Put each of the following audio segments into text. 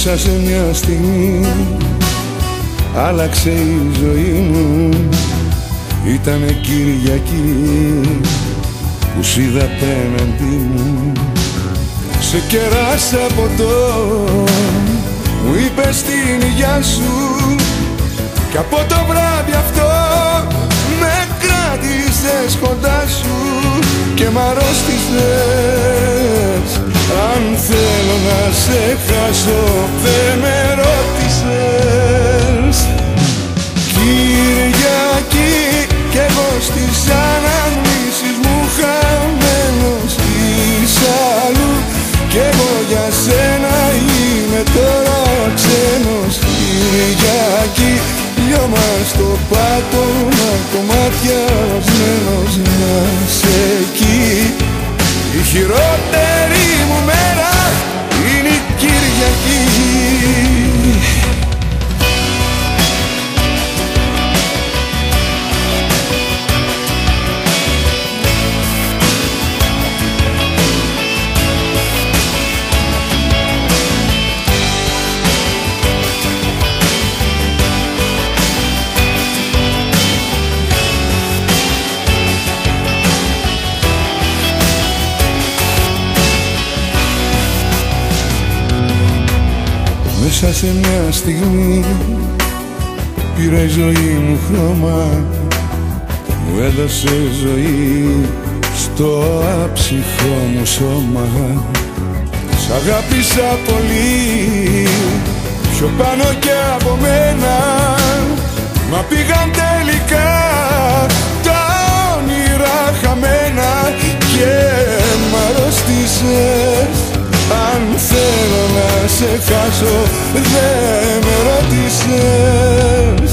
Μέσα σε μια στιγμή άλλαξε η ζωή μου. Ήτανε Κυριακή που σ' είδα απέναντι μου. Σε κεράσα ποτό, μου είπες την υγειά σου, κι από το βράδυ αυτό με κράτησες κοντά σου και μ' αρρώστησες. Αν θέλω να σε χάσω δεν με ρώτησες. Κυριακή κι εγώ στις αναμνήσεις μου χαμένος της αλλού, κι εγώ για σένα είμαι τώρα ξένος. Κυριακή, λιώμα στο πάτωμα, κομμάτια σμένος να σε εκεί. Η χειρότερη μου μέρα είναι η Κυριακή. Μέσα σε μια στιγμή πήρα η ζωή μου χρώμα, μου έδωσε ζωή στο άψυχο μου σώμα. Σ' αγάπησα πολύ, πιο πάνω κι από μένα, μα πήγαν τελικά τα όνειρα χαμένα και μ' αρρώστησες. Αν θέλω να σε χάσω δεν με ρώτησες.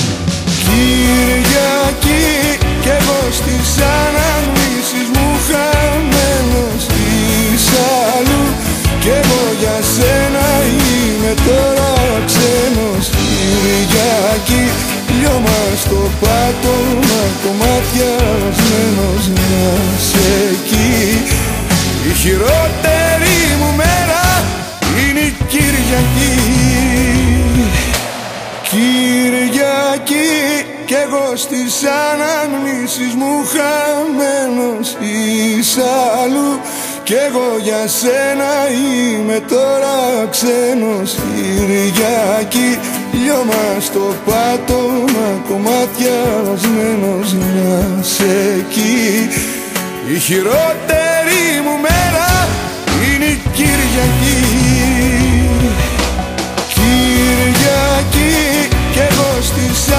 Κυριακή κι εγώ στις αναμνήσεις μου χαμένος της αλλού, κι εγώ για σένα είμαι τώρα ξένος. Κυριακή, λιώμα στο πάτωμα, κομμάτια σμένος να σε εκεί. Η χειρότερη μου μέρα είναι η Κυριακή. Κυριακή κι εγώ στις αναμνήσεις μου χαμένος εις αλλού, κι εγώ για σένα είμαι τώρα ξένος. Κυριακή, λιώμα στο πάτωμα, κομμάτια σμένος να σε εκεί. Η χειρότερη μου μέρα είναι η Κυριακή. Κυριακή κι εγώ στις